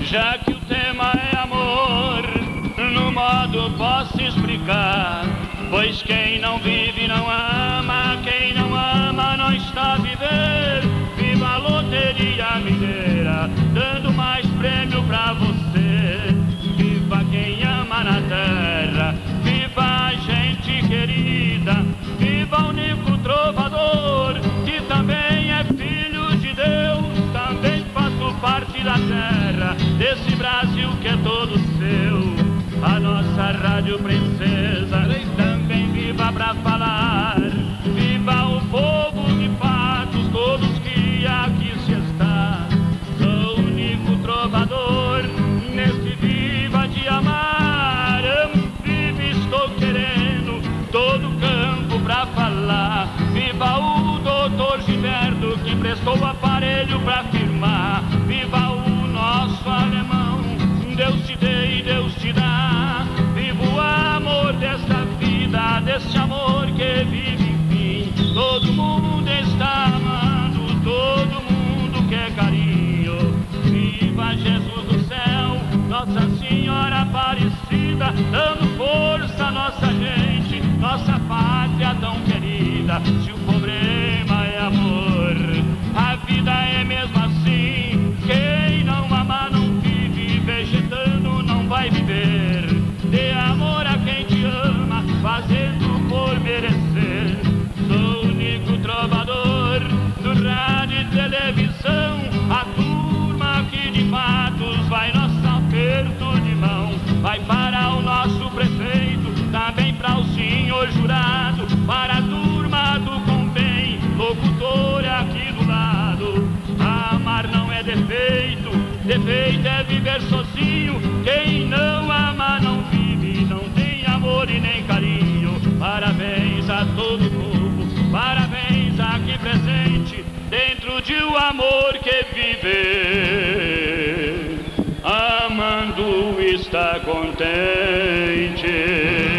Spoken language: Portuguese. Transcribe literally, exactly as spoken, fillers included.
Já que o tema é amor, no modo posso explicar. Pois quem não vive não ama, quem não ama não está a viver. Viva a loteria mineira, dando mais prêmio pra você. Viva quem ama na terra, viva a gente querida. Viva o único trovador, que também é filho de Deus. Também faço parte da terra, desse Brasil que é todo seu. A nossa rádio princesa também viva pra falar. Viva o povo de Patos, todos que aqui se está. Sou o único trovador nesse viva de amar. Amo, vive, estou querendo todo campo pra falar. Viva o doutor Gilberto, que prestou o aparelho pra firmar. Viva o nosso alemão, Deus te dê e Deus te dá. Viva o amor desta vida, deste amor que vive enfim. Todo mundo está amando, todo mundo quer carinho. Viva Jesus do céu, Nossa Senhora Aparecida, dando força à nossa gente, nossa pátria tão querida. Se o problema é amor, a vida é mesmo assim. Quem não ama não vive, vegetando não vai viver. Dê amor a quem te ama, fazendo por merecer. Sou o único trovador do rádio e televisão. A turma aqui de Patos vai nosso aperto de mão. Vai para o nosso prefeito, também para o senhor jurado. Para a turma do Convém, locutor aqui do lado. Amar não é defeito, defeito é viver sozinho. Quem não ama não vive, não tem amor e nem carinho. Parabéns a todo o povo, parabéns aqui presente, dentro de um amor que viver, amando está contente.